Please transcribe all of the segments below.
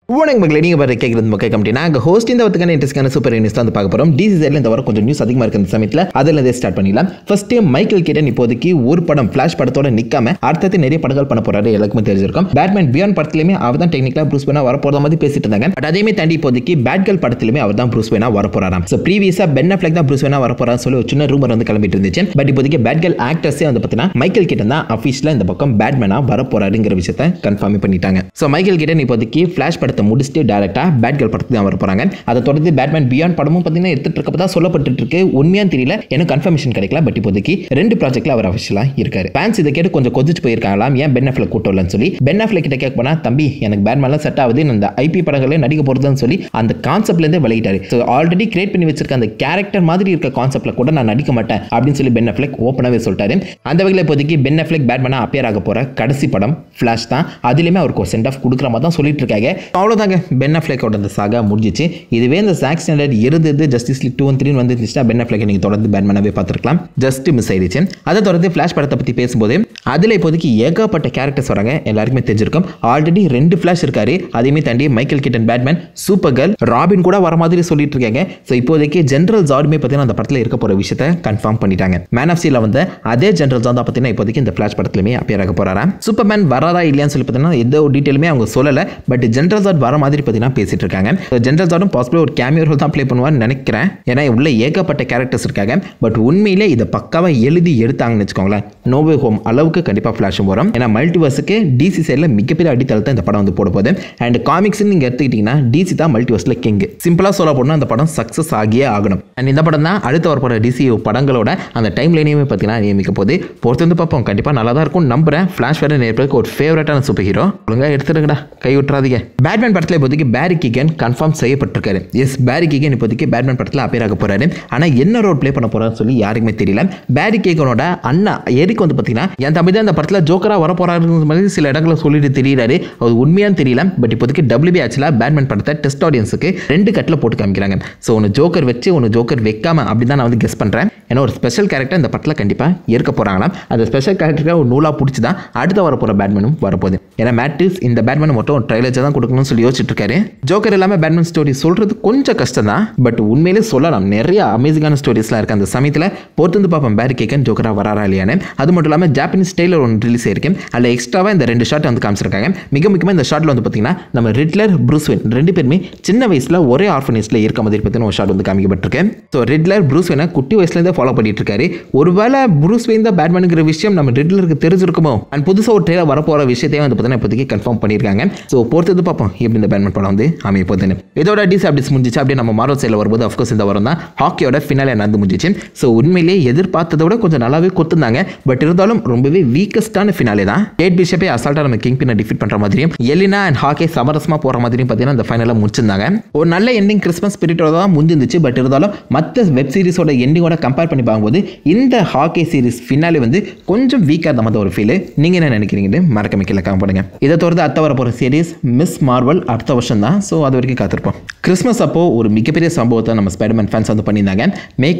வணக்கம் மக்களே, நீங்கள் பாரு கேட்குறது மக்கள் கம்பெனி. நாங்கள் ஹோஸ்ட் இந்த வரத்துக்கான இன்ட்ரெஸ்டான சூப்பர் நியூஸ் தான் பார்க்க போகிறோம். டிசி சைடில் இந்த வாரம் கொஞ்சம் நியூஸ் அதிகமாக இருக்கிற இந்த சமயத்தில் அதில் ஸ்டார்ட் பண்ணிடலாம். ஃபர்ஸ்ட்டு மைக்கேல் கீட்டன் இப்போதைக்கு ஒரு படம் ஃபிளாஷ் படத்தோட நிற்காம அடுத்தது நிறைய படங்கள் பண்ண போறாரு. எல்லாருக்குமே தெரிஞ்சிருக்கும். பேட்மேன் பியாண்ட் படத்துலையுமே அவர் தான் டெக்னிக்கலாக ப்ரூஸ் வேணா வரப்போகிற மாதிரி பேசிட்டு இருந்தாங்க. பட் அதையுமே தாண்டி இப்போதைக்கு பேட்கேர்ள் படத்திலுமே அவர் தான் ப்ரூஸ் வேணா வரப்போறாராம். ஸோ ப்ரீவியஸாக பென் அஃப்லெக் தான் ப்ரூஸ் வேணா வரப்போறான்னு சொல்லி ஒரு சின்ன ரூமர் வந்து கிளம்பிட்டு இருந்துச்சு. பட் இப்போதைக்கு பேட்கேர்ள் ஆக்டர்ஸே வந்து பார்த்தீங்கன்னா மைக்கேல் கீட்டன் தான் அஃபீஷியலாக இந்த பக்கம் பேட்மேனா வரப்போறாருங்கிற விஷயத்தை கன்ஃபார்ம் பண்ணிட்டாங்க. ஸோ மைக்கேல் கீட்டன் இப்போதைக்கு ஃபிளாஷ் படத்தை முடிச்சுட்டு டேரக்ட் பேட்கேர்ள் படத்துக்கு தான் வர போறாங்க. அதை தொடர்ந்து பேட்மேன் பியாண்ட் படமும் பார்த்தீங்கன்னா எடுத்துட்டு இருக்கப்பதான் சொல்லப்பட்டு இருக்கு. உண்மையான்னு தெரியல, எனக்கு கன்ஃபர்மேஷன் கிடைக்கல. பட் இப்போதைக்கு 2 ப்ராஜெக்ட்ல அவர் அஃபிஷியலா இருக்காரு. ஃபேன்ஸ் இதை கேட்டு கொஞ்சம் கொதிச்சு போயிருக்காங்களாம். ஏன் பென் அஃப்லெக் கூட்டம் இல்லைன்னு சொல்லி பென் அஃப்லெக் கிட்ட கேட்க போனா, தம்பி எனக்கு பேட்மேன்லாம் செட் ஆகுது, இந்த ஐபி படங்களே நடிக்க போறதுன்னு சொல்லி அந்த கான்செப்ட்ல இருந்தே விலகிட்டாரு. ஸோ ஆல்ரெடி கிரியேட் பண்ணி வச்சிருக்க அந்த கேரக்டர் மாதிரி இருக்க கான்செப்ட்ல கூட நான் நடிக்க மாட்டேன் அப்படின்னு சொல்லி பென் அஃப்லெக் ஓப்பனாவே சொல்லிட்டாரு. அந்த வகையில் இப்போதைக்கு பென் அஃப்லெக் பேட்மேனா அப்பியர் ஆக போற கடைசி படம் ஃபிளாஷ் தான். அதுலயுமே அவருக்கு சென்ட் ஆஃப் கொடுக்குற மாதிரி தான் சொல்லிட்டு இருக்காங்க. அவ்வளவுதாங்க, பென் அஃப்லெக்கோட அந்த சாகா முடிஞ்சிச்சு. இதுவே இந்த ஜாக் ஸ்னைடர் இருந்தது ஜஸ்டிஸ் லீக் 2 and 3 வந்துச்சுன்னா பென் அஃப்லெக் நீங்க தொடர்ந்து பேட்மேனாவே பார்த்துருக்கலாம். ஜஸ்ட் மிஸ் ஆயிடுச்சு. அதை தொடர்ந்து ஃபிளாஷ் படத்தை பத்தி பேசும்போது அதில் இப்போதைக்கு ஏகப்பட்ட கேரக்டர்ஸ் வராங்க. எல்லாருக்குமே தெரிஞ்சிருக்கும். ஆல்ரெடி 2 ஃபிளாஷ் இருக்காரு. அதையுமே தாண்டி Michael Keaton Batman, Supergirl, Robin கூட வர மாதிரி சொல்லிட்டு இருக்காங்க. ஸோ இப்போதைக்கு ஜெனரல் ஜார்டுமே பார்த்தீங்கன்னா அந்த படத்தில் இருக்க போற விஷயத்தை கன்ஃபார்ம் பண்ணிட்டாங்க. மேன் ஆஃப் ஸ்டீல்ல வந்து அதே ஜெனரல் ஜார்ட் தான் பார்த்தீங்கன்னா இப்போதைக்கு இந்த ஃபிளாஷ் படத்துலயுமே அப்பியர் ஆக போறாராம். சூப்பர்மேன் வராதா இல்லையான்னு சொல்லி பார்த்தீங்கன்னா எந்த ஒரு டீட்டெயிலுமே அவங்க சொல்லல. பட் ஜெனரல் ஜார்ட் வர மாதிரி பார்த்தீங்கன்னா பேசிட்டு இருக்காங்க. ஜெனரல் ஜார்டும் பாசிபிள் ஒரு கேமியோ ரோல் தான் ப்ளே பண்ணுவான்னு நினைக்கிறேன். ஏன்னா உள்ள ஏகப்பட்ட கேரக்டர்ஸ் இருக்காங்க. பட் உண்மையிலே இதை பக்காவா எழுதி எடுத்தாங்கன்னு வச்சுக்கோங்களேன், நோ வே ஹோம் அளவுக்கு கண்டிப்பா ஃபிளாஷும் வரும். ஏன்னா மல்டிவர்ஸுக்கு டிசி சைடில் மிகப்பெரிய அடித்தளத்தை இந்த படம் வந்து போட போகுது. அண்ட் காமிக்ஸ் நீங்க எடுத்துக்கிட்டீங்கன்னா டிசி தான் மல்டிவர்ஸ்ல கிங். சிம்பிளா சொல்ல போனா அந்த படம் சக்சஸ் ஆகியே ஆகணும். அண்ட் இந்த படம் தான் அடுத்த வரப்போற டிசி படங்களோட அந்த டைம் லைனையுமே பார்த்தீங்கன்னா நியமிக்க போது பொறுத்து வந்து பார்ப்போம். கண்டிப்பா நல்லா தான் இருக்கும் நம்புறேன். ஃபிளாஷ் வேற நேரத்துக்கு ஒரு ஃபேவரட்டான சூப்பர் ஹீரோ. ஒழுங்கா எடுத்துருங்கடா, கை விட்டுறாதீங்க. பேட்மேன் படத்தில் இப்போதைக்கு பேரி கீகன் கன்ஃபார்ம் செய்யப்பட்டிருக்காரு. எஸ், பேரி கீகன் இப்போதைக்கு பேட்மேன் படத்தில் அப்பியர் ஆக போறாரு. ஆனா என்ன ரோல் ப்ளே பண்ண போறாருன்னு சொல்லி யாருக்குமே தெரியல. பேரி கீகனோட அண்ணா எரிக் வந்து பார்த்தீங்கன்னா என் தம்பி தான் இந்த படத்தில் ஜோக்கரா வர போறாரு மாதிரி சில இடங்களை சொல்லிட்டு தெரியுறாரு. அது உண்மையான்னு தெரியல. பட் இப்போதைக்கு WB ஆக்சுவலா பேட்மேன் படத்தை டெஸ்ட் ஆடியன்ஸுக்கு 2 கட்டில் போட்டு காமிக்கிறாங்க. ஸோ ஒன்று ஜோக்கர் வச்சு ஒன்று ஜோக்கர் வைக்காம அப்படி தான் நான் வந்து கெஸ் பண்றேன். ஏன்னா ஒரு ஸ்பெஷல் கேரக்டர் இந்த படத்தில் கண்டிப்பா இருக்க போறாங்களாம். அந்த ஸ்பெஷல் கேரக்டருக்கு ஒரு நூலா பிடிச்சி தான் அடுத்த வர போற பேட்மேனும் வரப்போகுது. ஏன்னா மேட்டிஸ் இந்த பேட்மேன் மட்டும் ஒரு ட்ரைலர் தான் கொடுக்கணும்னு சொல்லி யோசிச்சுட்டு இருக்காரு. ஜோக்கர் இல்லாமல் பேட்மேன் ஸ்டோரி சொல்றது கொஞ்சம் கஷ்டம் தான். பட் உண்மையிலே சொல்லலாம், நிறைய அமேசிங்கான ஸ்டோரிஸ்லாம் இருக்கு. அந்த சமயத்தில் பொறுத்து வந்து பார்ப்போம் பேரி கீகன் ஜோக்கரா வராரா இல்லையானு. அது மட்டும் இல்லாமல் ஜாப்பனீஸ் ஸ்டைலர் ஒன்று ரிலீஸ் ஆயிருக்கு. அதில் எக்ஸ்ட்ராவாக இந்த 2 ஷாட் வந்து காமிச்சிருக்காங்க. மிக முக்கியமாக இந்த ஷாட்டில் வந்து பார்த்தீங்கன்னா நம்ம ரிட்லர், ப்ரூஸ் வெயின் 2 பேருமே சின்ன வயசில் ஒரே ஆர்ஃபனேஜில் இருக்க மாதிரி பார்த்தீங்கன்னா ஒரு ஷாட் வந்து காமிக்கப்பட்டிருக்கு. ஸோ ரிட்லர் ப்ரூஸ் வெயினை குட்டி வயசுலேருந்தே ஃபாலோ பண்ணிட்டு இருக்காரு. ஒருவேளை ப்ரூஸ் வெயின் தான் பேட்மேனுங்கிற விஷயம் நம்ம ரிட்லருக்கு தெரிஞ்சிருக்குமோ. அண்ட் புதுசாக ஒரு ட்ரெயிலர் வரப்போகிற விஷயத்தையும் வந்து பார்த்தீங்கன்னா இப்போதைக்கு கன்ஃபார்ம் பண்ணியிருக்காங்க. ஸோ பொறுத்து பார்ப்போம் எப்படி இந்த பேட்மேன் படம் வந்து அமைய போகுதுன்னு. இதோட டிசி அப்டேட்ஸ் முடிஞ்சிச்சு. அப்படியே நம்ம மார்வல் சைடில் வரும்போது அஃப்கோர்ஸ் இந்த வாரம் தான் ஹாக்கியோட ஃபினாலே நடந்து முடிஞ்சிச்சு. ஸோ உண்மையிலேயே எதிர்பார்த்ததை விட கொஞ்சம் நல்லாவே கொடுத்துருந்தாங்க. பட் இருந்தாலும் ரொம்பவே வீக்கஸ்டான ஃபினாலே தான். கேட் பிஷப்பே அசால்ட்டா நம்ம கிங் பின்னை டிஃபீட் பண்ற மாதிரியும் எலினா அண்ட் ஹாக்கே சமரசமா போற மாதிரியும் பார்த்தீங்கன்னா இந்த ஃபைனலை முடிச்சிருந்தாங்க. ஒரு நல்ல எண்டிங் கிறிஸ்மஸ் ஸ்பிரிட்டோட தான் முடிஞ்சிருந்துச்சு. பட் இருந்தாலும் மற்ற வெப் சீரிஸோட எண்டிங்கோட கம்பேர் பண்ணி பார்க்கும்போது இந்த ஹாக்கே சீரிஸ் ஃபினாலே வந்து கொஞ்சம் வீக்காக இருந்த மாதிரி ஒரு ஃபீல். நீங்க என்ன நினைக்கிறீங்கன்னு மறக்காம கீழே கமெண்ட் பண்ணுங்க. இதை தொடர்ந்து அடுத்த வர போற சீரிஸ் மிஸ் மார்வல் அடுத்த வருஷம் தான். ஸோ அது வரைக்கும் காத்திருப்போம். கிறிஸ்மஸ் அப்போ ஒரு மிகப்பெரிய சம்பவத்தை நம்ம ஸ்பைடர்மேன் ஃபேன்ஸ் வந்து பண்ணியிருந்தாங்க. மேக்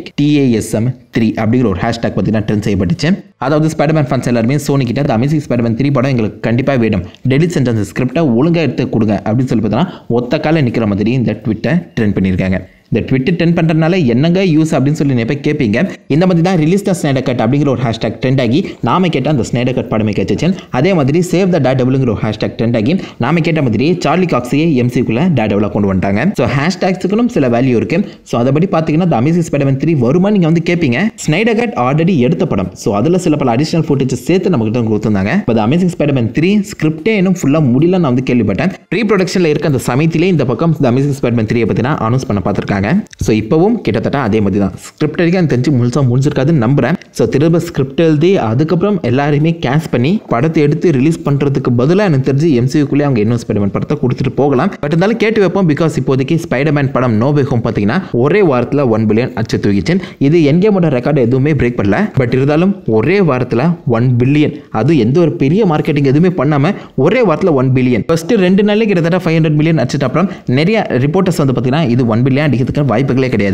TASM3 அப்படிங்கிற ஒரு ஹேஷ்டாக் பார்த்தீங்கன்னா ட்ரெண்ட் செய்யப்பட்டுச்சு. அதாவது ஸ்பைடர்மேன் ஃபேன்ஸ் எல்லாருமே சோனி கிட்ட அந்த அமேசிங் ஸ்பைடர்மேன் 3 படம் எங்களுக்கு கண்டிப்பாக வேணும், டெலிட் சென்டென்ஸ் ஸ்கிரிப்டை ஒழுங்காக எடுத்து கொடுங்க அப்படின்னு சொல்லி பார்த்தீங்கன்னா ஒத்த கால நிற்கிற மாதிரி இந்த ட்விட்டை ட்ரெண்ட் பண்ணியிருக்காங்க. இந்த ட்விட்டர் ட்ரெண்ட் பண்ணுறதுனால என்னங்க யூஸ் அப்படின்னு சொல்லி நிறைய பேர் கேட்பீங்க. இந்த மாதிரி தான் ரிலீஸ் த ஸ்னைடர் கட் அப்படிங்கிற ஒரு ஹேஷ்டாக் ட்ரெண்ட் ஆகி நாம கேட்ட அந்த ஸ்னைடர் கட் படமே கேட்டுச்சு. அதே மாதிரி சேவ் த டேர்டெவில்ங்கிற ஒரு ஹேஷ்டாக் ட்ரெண்ட் ஆகி நாம கேட்ட மாதிரி சார்லி காக்ஸையே MCக்குள்ள டேர்டெவிலாக கொண்டு வந்துட்டாங்க. ஸோ ஹேஷ்டாக்ஸுக்கும் சில வேல்யூ இருக்கு. ஸோ அதைப்படி பார்த்தீங்கன்னா த அமேசிங் ஸ்பைடர்மேன் 3 வருமா நீங்கள் வந்து கேட்பீங்க. ஸ்னைடர் கட் ஆல்ரெடி எடுத்த படம். ஸோ அதில் சில பல அடிஷனல் ஃபுட்டேஜ் சேர்த்து நம்ம கிட்ட கொடுத்துருந்தாங்க. பட் அமேசிங் ஸ்பைடர்மேன் 3 ஸ்கிரிப்டே இன்னும் ஃபுல்லாக முடியல நான் வந்து கேள்விப்பட்டேன். ப்ரீ ப்ரொடக்ஷனில் இருக்க அந்த சமயத்திலே இந்த பக்கம் த அமேசிங் ஸ்பைடர்மேன் 3 பார்த்தீங்கன்னா அனௌன்ஸ் பண்ண பார்த்துருக்காங்க. ஸோ இப்போ கிட்டத்தட்ட அதே மாதிரி தான் ஸ்கிரிப்ட் எழுதி எனக்கு தெரிஞ்சு முழுசாக முடிஞ்சிருக்காதுன்னு நம்புறேன். ஸோ திரும்ப ஸ்கிரிப்ட் எழுதி அதுக்கப்புறம் எல்லாருமே கேஷ் பண்ணி படத்தை எடுத்து ரிலீஸ் பண்ணுறதுக்கு பதிலாக எனக்கு தெரிஞ்சு MCUக்குள்ளே அவங்க இன்னும் ஸ்பைடர்மேன் படத்தை கொடுத்துட்டு போகலாம். பட் இருந்தாலும் கேட்டு வைப்போம். பிகாஸ் இப்போதைக்கு ஸ்பைடர்மேன் படம் நோ வே ஹோம் பார்த்தீங்கன்னா ஒரே வாரத்தில் 1 பில்லியன் அச்சு தூக்கிச்சு. இது என்கேமோட ரெக்கார்டு எதுவுமே பிரேக் பண்ணல. பட் இருந்தாலும் ஒரே வாரத்தில் 1 பில்லியன், அது எந்த ஒரு பெரிய மார்க்கெட்டிங் எதுவுமே பண்ணாமல் ஒரே வாரத்தில் 1 பில்லியன். ஃபர்ஸ்ட் 2 நாள்லேயே கிட்டத்தட்ட 500 மில்லியன் அடிச்சிட்ட அப்புறம் நிறைய ரிப்போர்ட்டர்ஸ் வந்து பார்த்தீங்கன்னா இது 1 பில்லியன் அடிக்கிறதுக்கு வாய்ப்புகளே கிடையாது.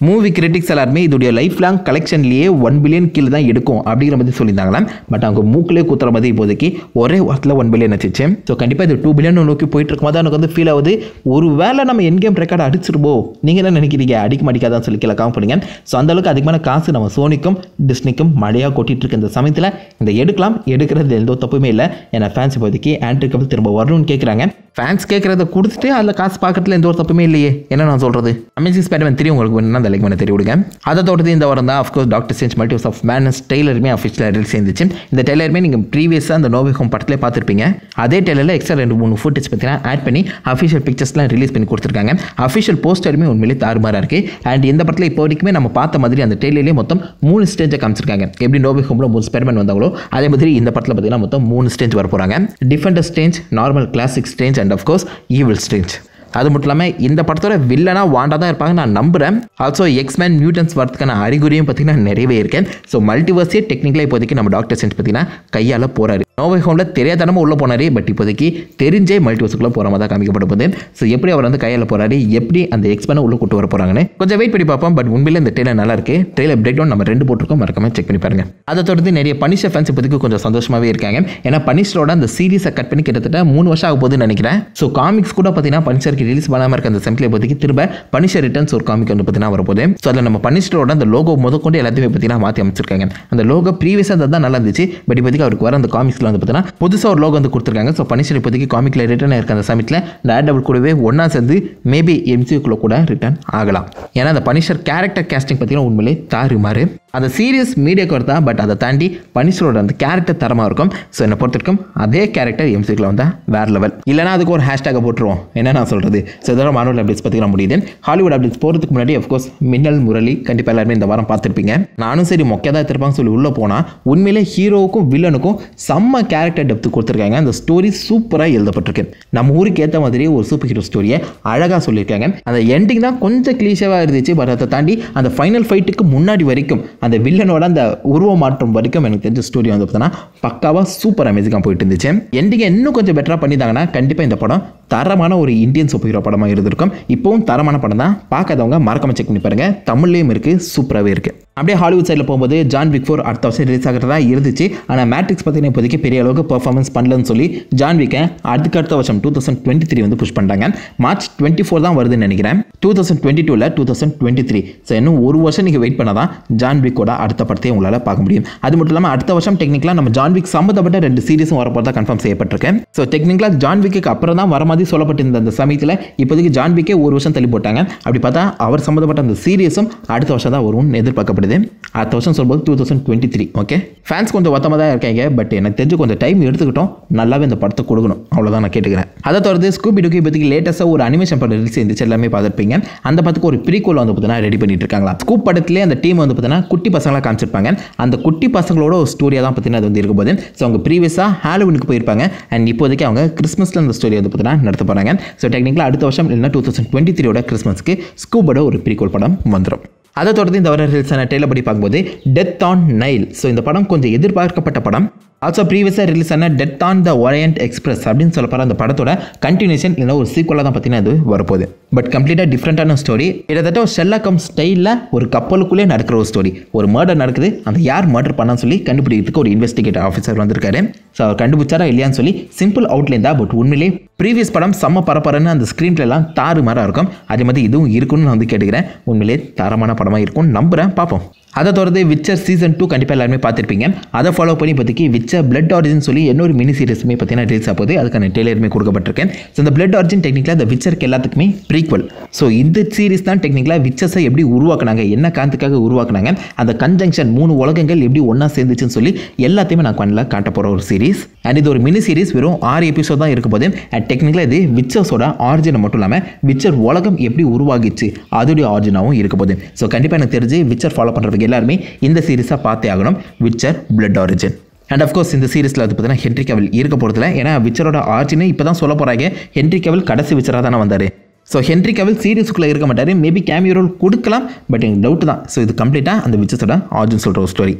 மூவி கிரிட்டிக்ஸ் எல்லாருமே இதோடைய லைஃப் லாங் கலெக்ஷன்லேயே 1 பில்லியன் கீழே தான் எடுக்கும் அப்படிங்கிற மாதிரி சொல்லியிருந்தாங்களாம். பட் அவங்க மூக்கிலே குத்துற மாதிரி இப்போதைக்கு ஒரே வாரத்தில் 1 பில்லியன் வச்சிச்சு. ஸோ கண்டிப்பாக இது 2 பில்லியன் நோக்கி போயிட்டு இருக்கும்போது எனக்கு வந்து ஃபீல் ஆகுது, ஒரு வேளை நம்ம என் கேம் ரெக்கார்டு அடிச்சிருப்போம். நீங்கள் என்ன நினைக்கிறீங்க? அடிக்க மாட்டிக்காதான் சொல்லி கீழே காம் பண்ணுங்க. ஸோ அந்தளவுக்கு அதிகமான காசு நம்ம சோனிக்கும் டிஸ்னிக்கும் மழையாக கொட்டிட்டு இருக்க இந்த சமயத்தில் இந்த எடுக்கிறது எந்த தப்புமே இல்லை. ஏன்னா ஃபேன்ஸ் இப்போதைக்கு ஆண்ட்ரூ கேபிள் திரும்ப வரணும்னு கேட்குறாங்க. ஃபேன்ஸ் கேட்குறத கொடுத்துட்டு அதில் காசு பார்க்கறதுல எந்த ஒரு தப்புமே இல்லையே. என்ன நான் சொல்கிறது, அமேசிங் ஸ்பைடர்மேன் 3 உங்களுக்கு வேணும்னா அந்த லைக் பண்ண தெரிய விடுங்க. அதை தொடர்ந்து இந்த வாரம் தான் of course doctor strange multiverse of madness ட்ரெய்லருமே அஃபிஷியலாக ரிலீஸ் இருந்துச்சு. இந்த ட்ரெய்லருமே நீங்கள் ப்ரீவியஸாக அந்த நோ வே ஹோம் படத்திலே பார்த்துருப்பீங்க. அதே ட்ரெய்லரில் எக்ஸ்ட்ரா 2-3 ஃபுட்டேஜ் பார்த்தீங்கன்னா ஆட் பண்ணி அஃபிஷியல் பிக்சர்ஸ்லாம் ரிலீஸ் பண்ணி கொடுத்துருக்காங்க. அஃபிஷியல் போஸ்டருமே உண்மையிலே தாறுமாறாக இருக்குது. அண்ட் இந்த படத்தில் இப்போ வரைக்குமே நம்ம பார்த்த மாதிரி அந்த ட்ரெய்லர்லேயே மொத்தம் 3 ஸ்டேஜை காமிச்சிருக்காங்க. எப்படி நோ வே ஹோமில் 3 ஸ்பைடர்மேன் வந்தாங்களோ அதே மாதிரி இந்த படத்தில் பார்த்தீங்கன்னா மொத்தம் 3 ஸ்டேஜ் வர போகிறாங்க. Defender strange, normal classic strange and of course evil strange. அது மட்டும் இல்லாமல் இந்த படத்தோட வில்லனா வாண்டா தான் இருப்பாங்க நான் நம்புகிறேன். ஆல்சோ எக்ஸ்மேன் மியூட்டன்ஸ் வரதுக்கான அறிகுறியும் பார்த்தீங்கன்னா நிறையவே இருக்கேன். ஸோ மல்டிவர்ஸே டெக்னிக்கலாக இப்போதைக்கு நம்ம டாக்டர் ஸ்ட்ரேஞ்ச் பார்த்தீங்கன்னா கையால் போகிறாரு. நோ வே ஹோமில் தெரியாதனமாக உள்ளே போனார். பட் இப்போதைக்கு தெரிஞ்சே மல்டிவர்ஸுக்குள்ளே போகிற மாதிரி தான் காமிக்கப்பட போகுது. ஸோ எப்படி அவர் வந்து கையால் போகிறாரு, எப்படி அந்த எக்ஸ்மேனை உள்ளே கூட்டு வர போகிறாங்கன்னு கொஞ்சம் வெயிட் பண்ணி பார்ப்போம். பட் உண்மையிலே இந்த ட்ரெய்லர் நல்லா இருக்கு. ட்ரெய்லர் பிரேக் டவுன் நம்ம 2 போட்டிருக்கோம், மறக்காம செக் பண்ணி பாருங்க. அதை தொடர்ந்து நிறைய பனிஷர் ஃபேன்ஸ் இப்போதைக்கு கொஞ்சம் சந்தோஷமாகவே இருக்காங்க. ஏன்னா பனிஷரோட அந்த சீரீஸை கட் பண்ணி கிட்டத்தட்ட 3 வருஷம் ஆக போகுதுன்னு நினைக்கிறேன். ஸோ காமிக்ஸ் கூட பார்த்தீங்கன்னா பனிஷருக்கு ரிலீஸ் பண்ணாமல் இருக்க அந்த செம்ப்ளே இப்போதைக்கு திரும்ப பனிஷர் ரிட்டர்ன்ஸ் ஒரு காமிக் வந்து பார்த்தீங்கன்னா வரப்போகுது. ஸோ அதில் நம்ம பனிஷரோட அந்த லோகோ முதற்கொண்டு எல்லாத்தையுமே பார்த்தீங்கன்னா மாற்றி அமைச்சிருக்காங்க. அந்த லோகோ ப்ரீவியஸாக தான் நல்லா இருந்துச்சு. பட் இப்போதைக்கு அவருக்கு வர அந்த காமிக்ஸில் வந்து பார்த்தீங்கன்னா புதுசாக ஒரு லோகோ வந்து கொடுத்துருக்காங்க. ஸோ பனிஷர் இப்போதைக்கு காமிக்கில் ரிட்டர்ன் இருக்க அந்த சமயத்தில் டேர்டெவில் கூடவே ஒன்றா சேர்ந்து மேபி எம்சியூக்குள்ள கூட ரிட்டர்ன் ஆகலாம். ஏன்னா அந்த பனிஷர் கேரக்டர் கேஸ்டிங் பார்த்தீங்கன்னா உண்மையிலே தாறுமாறு. அந்த சீரியஸ் மீடியாக்கு வருதா, பட் அதை தாண்டி பனிஷரோட அந்த கேரக்டர் தரமாக இருக்கும். ஸோ என்னை பொறுத்திருக்கும் அதே கேரக்டர் எம்சியூக்கில் வந்தால் வேறு லெவல். இல்லைனா அதுக்கு ஒரு ஹேஷ்டாக போட்டுருவோம். என்ன நான் சொல்கிறது. ஸோ இதோட மார்வல் அப்டேட்ஸ் பற்றிக்கலாம் முடியுது. ஹாலிவுட் அப்டேட்ஸ் போகிறதுக்கு முன்னாடி அஃப்கோர்ஸ் மின்னல் முரளி கண்டிப்பாக எல்லாருமே இந்த வாரம் பார்த்துருப்பீங்க. நானும் சரி மொக்கையாக தான் இருப்பாங்க சொல்லி உள்ளே போனால் உண்மையிலே ஹீரோவுக்கும் வில்லனுக்கும் செம்ம கேரக்டர் டெப்த் கொடுத்துருக்காங்க. அந்த ஸ்டோரி சூப்பராக எழுதப்பட்டிருக்கு. நம்ம ஊருக்கு ஏற்ற மாதிரி ஒரு சூப்பர் ஹீரோ ஸ்டோரியை அழகாக சொல்லியிருக்காங்க. அந்த எண்டிங் தான் கொஞ்சம் கிளீஷாவாக இருந்துச்சு. பட் அதை தாண்டி அந்த ஃபைனல் ஃபைட்டுக்கு முன்னாடி வரைக்கும் அந்த வில்லனோட அந்த உருவ மாற்றம் வரைக்கும் எனக்கு தெரிஞ்ச ஸ்டோரி வந்து பார்த்தீங்கன்னா பக்காவாக சூப்பர் அமேசிங்காக போயிட்டு இருந்துச்சு. எண்டிங்கை இன்னும் கொஞ்சம் பெட்டராக பண்ணிட்டாங்கன்னா கண்டிப்பாக இந்த படம் தரமான ஒரு இந்தியன் சூப்பர் ஹீரோ படமாக இருந்திருக்கும். இப்போவும் தரமான படம் தான். பார்க்காதவங்க மறக்காம செக் பண்ணி பாருங்க. தமிழ்லையும் இருக்குது, சூப்பராகவே இருக்குது. அப்படியே ஹாலிவுட் சைடில் போகும்போது ஜான் விக் 4 அடுத்த வருஷம் ரிலீஸ் ஆகிறதா இருந்துச்சு. ஆனால் மேட்ரிக்ஸ் பார்த்தீங்கன்னா இப்போதைக்கு பெரிய அளவுக்கு பெர்ஃபார்மன்ஸ் பண்ணலன்னு சொல்லி ஜான் விக்கை அடுத்த வருஷம் 2023 வந்து புஷ் பண்ணுறாங்க. மார்ச் 24 தான் வருதுன்னு நினைக்கிறேன். 2022 2023. ஸோ இன்னும் ஒரு வருஷம் நீங்கள் வெயிட் பண்ணாதான் ஜான் விக்கோட அடுத்த படத்தையும் உங்களால் பார்க்க முடியும். அது மட்டும் இல்லாமல் அடுத்த வருஷம் டெக்னிக்கலாக நம்ம ஜான் விக் சம்மந்தப்பட்ட 2 சீரிஸும் வரப்போதான் கன்ஃபார்ம் செய்யப்பட்டிருக்கேன். ஸோ டெக்னிக்கலாக ஜான் விக்கு அப்புறம் தான் வர மாதிரி சொல்லப்பட்டிருந்த அந்த சமயத்தில் இப்போதைக்கு ஜான் விக்கே ஒரு வருஷம் தள்ளி போட்டாங்க. அப்படி பார்த்தா அவர் சம்மந்தப்பட்ட அந்த சீரிஸும் அடுத்த வருஷம் தான் வரும்னு எதிர்பார்க்கப்படுது. அடுத்த வருஷம் சொல்லும்போது 2023. ஓகே, ஃபேன்ஸ் கொஞ்சம் ஒத்தமாக தான் இருக்காங்க. பட் எனக்கு தெரிஞ்சு கொஞ்சம் டைம் எடுத்துக்கிட்டோம், நல்லாவே இந்த படத்தை கொடுக்கணும், அவ்வளோதான் நான் கேட்டுக்கிறேன். அதை தொடர்ந்து ஸ்கூபி டூக்கி இப்போதைக்கு லேட்டஸ்ட்டாக ஒரு அனிமேஷன் படம் ரிலீஸ் இருந்துச்சு, எல்லாமே பார்த்துருப்பீங்க. அந்த படத்துக்கு ஒரு ப்ரீக்வல் வந்து பார்த்தீங்கன்னா ரெடி பண்ணிட்டு இருக்காங்களா. ஸ்கூப் படத்திலே அந்த டீம் வந்து பார்த்தீங்கன்னா குட்டி பசங்களாக காமிச்சிருப்பாங்க. அந்த குட்டி பசங்களோட ஒரு ஸ்டோரியாக தான் பார்த்தீங்கன்னா அது வந்து இருக்க போது. ஸோ அவங்க ப்ரீவியஸாக ஹாலோவினுக்கு போயிருப்பாங்க. அண்ட் இப்போதைக்கு அவங்க கிறிஸ்மஸில் அந்த ஸ்டோரி வந்து பார்த்தீங்கன்னா நடத்த போகிறாங்க. ஸோ டெக்னிக்கலாக அடுத்த வருஷம் இல்லைன்னா 2023 கிறிஸ்மஸ்க்கு ஸ்கூபோட ஒரு ப்ரீக்வல் படம் வந்துடும். அதை தொடர்ந்து இந்த வர ரிலீஸான ட்ரெய்லர் படி பார்க்கும்போது டெத் ஆன் நைல். ஸோ இந்த படம் கொஞ்சம் எதிர்பார்க்கப்பட்ட படம். ஆல்சோ ப்ரீவியஸாக ரிலீஸ் ஆன death on the orient express அப்படின்னு சொல்லப்படுற அந்த படத்தோட கண்டினியூஷன் இல்லை ஒரு சீக்வலாக தான் பார்த்தீங்கன்னா அது வரப்போகுது. பட் கம்ப்ளீட்டாக டிஃப்ரெண்ட்டான ஸ்டோரி. கிட்டத்தட்ட ஒரு ஷெர்லாக் ஹோம்ஸ் ஸ்டைலில் ஒரு கப்பலுக்குள்ளே நடக்கிற ஒரு ஸ்டோரி. ஒரு மர்டர் நடக்குது, அந்த யார் மர்டர் பண்ணான்னு சொல்லி கண்டுபிடிக்கிறதுக்கு ஒரு இன்வெஸ்டிகேட்டர் ஆஃபீஸர் வந்திருக்காரு. ஸோ அவர் கண்டுபிடிச்சாரா இல்லையான்னு சொல்லி சிம்பிள் அவுட்லைன் தான். பட் உண்மையிலே ப்ரீவியஸ் படம் செம்ம பரப்பரன்னு அந்த ஸ்க்ரீன் பிளேலாம் தாறுமாறாக இருக்கும். அதே மாதிரி இதுவும் இருக்குன்னு நான் வந்து கேட்டுக்கிறேன். உண்மையிலே தரமான படமாக இருக்கும்னு நம்புகிறேன், பார்ப்போம். அதை தொடர்ந்து விச்சர் சீசன் 2 கண்டிப்பாக எல்லாருமே பார்த்துருப்பீங்க. அதை ஃபாலோ பண்ணி இப்போதைக்கு விச்சர் பிளட் ஆரிஜின் சொல்லி இன்னொரு மினி சீரிஸுமே பார்த்தீங்கன்னா ரிலீஸ் ஆகுது. அதுக்கான ட்ரெய்லருமே கொடுக்கப்பட்டிருக்கேன். ஸோ இந்த பிளட் ஆரிஜின் டெக்னிக்கலாக இந்த விச்சருக்கு எல்லாத்துக்குமே ப்ரீக்வல். ஸோ இந்த சீரிஸ் தான் டெக்னிக்கலாக விச்சர்ஸை எப்படி உருவாக்குனாங்க, என்ன காரணத்துக்காக உருவாக்குனாங்க, அந்த கன்ஜங்ஷன் 3 உலகங்கள் எப்படி ஒன்றா சேர்ந்துச்சுன்னு சொல்லி எல்லாத்தையுமே நான் கண்ணில் காட்ட போகிற ஒரு சீரிஸ். அண்ட் இது ஒரு மினி சீரிஸ், வெறும் 6 எபிசோட் தான் இருக்கும் போது. அண்ட் டெக்னிக்கலாக இது விச்சர்ஸோட ஆரிஜினை மட்டும் இல்லாமல் விச்சர் உலகம் எப்படி உருவாகிச்சு அதோடைய ஆரிஜினாகவும் இருக்க போகுது. ஸோ கண்டிப்பாக எனக்கு தெரிஞ்சு விச்சர் ஃபாலோ பண்ணுறதுக்கு எல்லாருமே இந்த சீரிஸாக பார்த்தே ஆகணும், Witcher blood origin. And of course இந்த சீரிஸில் வந்து பார்த்தீங்கன்னா ஹென்ரி கேவில் இருக்க போகிறதுல. ஏன்னா விச்சரோட ஆரிஜினை இப்போ தான் சொல்ல போகிறாங்க. ஹென்ரி கேவில் கடைசி விச்சராக தானே வந்தார். ஸோ ஹென்ரி கேவில் சீரிஸுக்குள்ளே இருக்க மாட்டார். மேபி கேமியோ ரோல் கொடுக்கலாம், பட் எனக்கு டவுட் தான். ஸோ இது கம்ப்ளீட்டாக அந்த விச்சஸோட ஆரிஜின் சொல்கிற ஒரு story.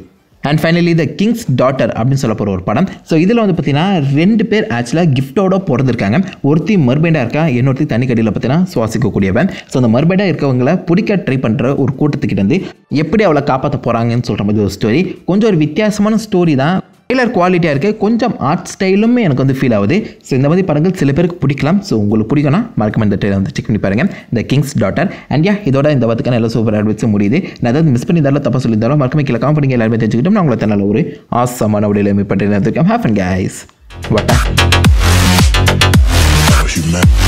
And finally the king's daughter அப்படின்னு சொல்ல போகிற ஒரு படம். ஸோ இதில் வந்து பார்த்தீங்கன்னா 2 பேர் ஆக்சுவலாக கிஃப்டோட பிறந்திருக்காங்க. ஒருத்தி மர்பைடாக இருக்கா, இன்னொருத்தி தண்ணி கடியில் பார்த்தீங்கன்னா சுவாசிக்கக்கூடியவன். ஸோ அந்த மர்பைடாக இருக்கவங்களை பிடிக்க ட்ரை பண்ணுற ஒரு கூட்டத்துக்கிட்ட இருந்து எப்படி அவளை காப்பாற்ற போகிறாங்கன்னு சொல்கிற மாதிரி ஒரு ஸ்டோரி. கொஞ்சம் ஒரு வித்தியாசமான ஸ்டோரி தான். ட்ரெய்லர் குவாலிட்டியாக இருக்குது, கொஞ்சம் ஆர்ட் ஸ்டைலுமே எனக்கு வந்து ஃபீல் ஆகுது. ஸோ இந்த மாதிரி படங்கள் சில பேருக்கு பிடிக்கலாம். ஸோ உங்களுக்கு பிடிக்கும்னா மறக்காம இந்த ட்ரெயிலர் வந்து செக் பண்ணி பாருங்கள், த கிங்ஸ் டாட்டர். அண்ட் இதோட இந்த வாரத்துக்கான எல்லா சூப்பர் அட்வைஸும் முடியுது. நான் ஏதாவது மிஸ் பண்ணி தரல, தப்பாக சொல்லி தரோம், மறக்காம கீழே காமெண்ட் பண்ணி எல்லாருமே தெரிஞ்சுக்கிட்டோம். நான் உங்களை தன்னால ஒரு ஆசமான உடையில மீட் பண்ணுறேன். Have fun guys. வாட்டா